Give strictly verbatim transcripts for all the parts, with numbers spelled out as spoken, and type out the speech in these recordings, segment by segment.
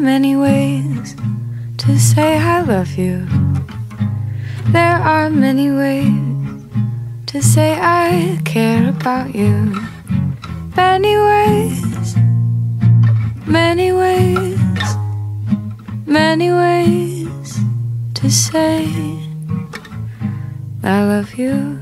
many ways to say I love you. There are many ways to say I care about you. Many ways, many ways, many ways to say I love you.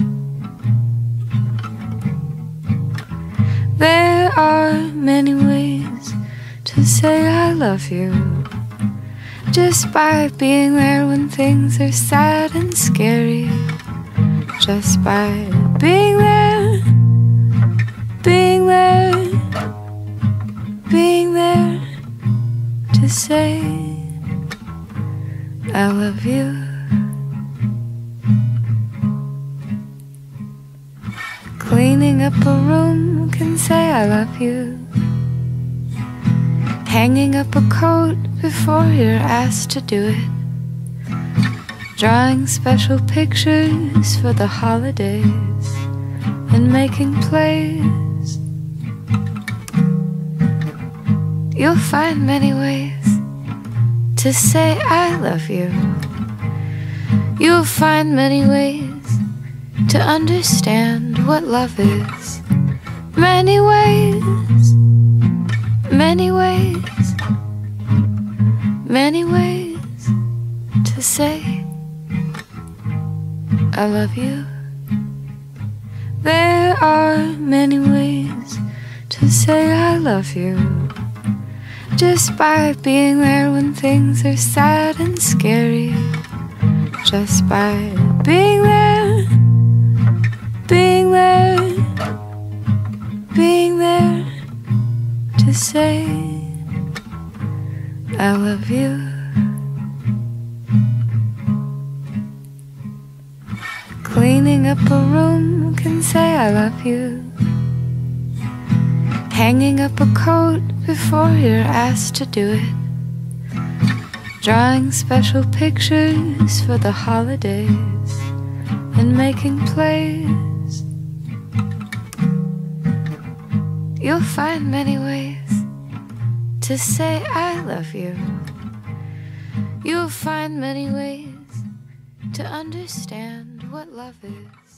There are many ways to say I love you. Just by being there when things are sad and scary. Just by being there, being there, being there to say I love you. Cleaning up a room can say I love you. Hanging up a coat before you're asked to do it. Drawing special pictures for the holidays and making plays. You'll find many ways to say I love you. You'll find many ways to understand what love is. Many ways, many ways, many ways to say I love you. There are many ways to say I love you. Just by being there when things are sad and scary. Just by being there, being there, being there to say I love you. Cleaning up a room can say I love you. Hanging up a coat before you're asked to do it. Drawing special pictures for the holidays and making plays. You'll find many ways to say I love you. You'll find many ways to understand what love is.